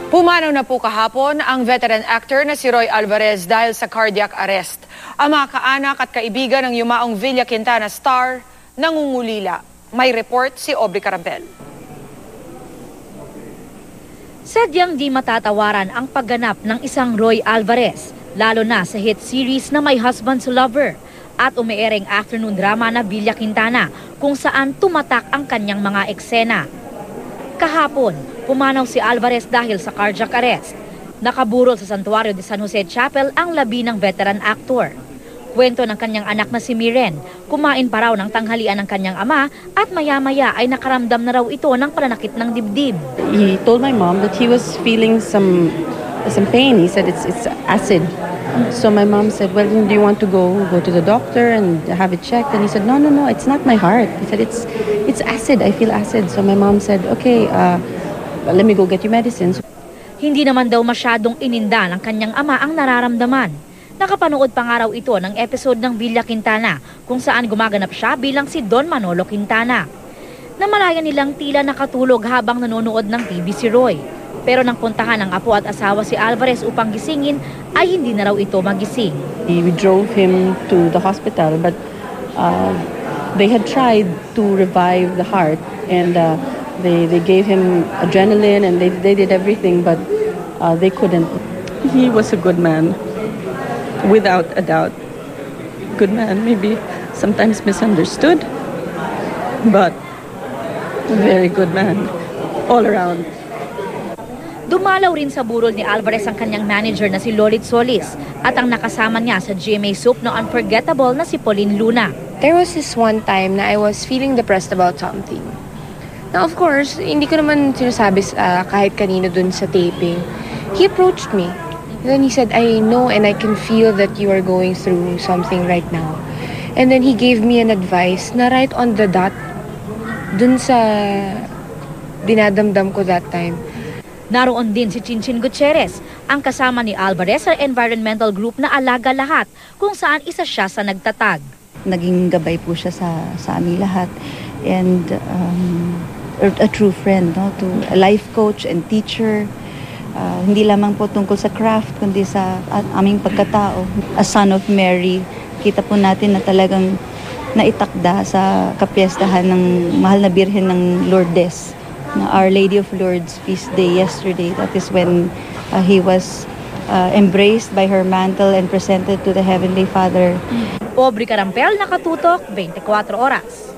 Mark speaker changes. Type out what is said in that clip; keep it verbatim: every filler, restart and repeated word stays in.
Speaker 1: Pumanaw na po kahapon ang veteran actor na si Roy Alvarez dahil sa cardiac arrest. Ang mga kaanak at kaibigan ng yumaong Villa Quintana star nangungulila. May report si Aubrey Carampel.
Speaker 2: Sadyang di matatawaran ang pagganap ng isang Roy Alvarez, lalo na sa hit series na My Husband's Lover at umeereng afternoon drama na Villa Quintana kung saan tumatak ang kanyang mga eksena. Kahapon, pumanaw si Alvarez dahil sa cardiac arrest. Nakaburol sa Santuario de San Jose Chapel ang labi ng veteran actor. Kwento ng kanyang anak na si Miren, kumain pa raw ng tanghalian ng kanyang ama at maya-maya ay nakaramdam na raw ito ng pananakit ng dibdib.
Speaker 3: He told my mom that he was feeling some some pain. He said it's it's acid. So my mom said, well, do you want to go go to the doctor and have it checked? And he said, no, no, no, it's not my heart. He said, it's it's acid. I feel acid. So my mom said, okay, uh, let me go get you medicines.
Speaker 2: Hindi naman daw masyadong ininda ng kanyang ama ang nararamdaman. Nakapanood pa nga raw ito ng episode ng Villa Quintana kung saan gumaganap siya bilang si Don Manolo Quintana. Namalayan nilang tila nakatulog habang nanonood ng T V si Roy. Pero nang puntahan ng apo at asawa si Alvarez upang gisingin, ay hindi na raw ito magising.
Speaker 3: We drove him to the hospital, but uh, they had tried to revive the heart, and uh, they they gave him adrenaline, and they they did everything, but uh, they couldn't. He was a good man, without a doubt. Good man, maybe sometimes misunderstood, but a very good man all around.
Speaker 2: Dumalaw rin sa burol ni Alvarez ang kanyang manager na si Lolit Solis at ang nakasama niya sa G M A Soup na unforgettable na si Pauline Luna.
Speaker 4: There was this one time na I was feeling depressed about something. Now of course, hindi ko naman sinasabi uh, kahit kanino dun sa taping. He approached me. And then he said, I know and I can feel that you are going through something right now. And then he gave me an advice na right on the dot dun sa dinadamdam ko that time.
Speaker 2: Naroon din si Chinchin Gutierrez, ang kasama ni Alvarez sa environmental group na Alaga Lahat, kung saan isa siya sa nagtatag.
Speaker 5: Naging gabay po siya sa, sa aming lahat, and um, a true friend, no? To a life coach and teacher. Uh, hindi lamang po tungkol sa craft, kundi sa aming pagkatao. A son of Mary, kita po natin na talagang naitakda sa kapiestahan ng mahal na Birhen ng Lourdes. Our Lady of Lourdes feast day yesterday. That is when uh, he was uh, embraced by her mantle and presented to the Heavenly Father.
Speaker 2: Aubrey Carampel, nakatutok, twenty-four oras.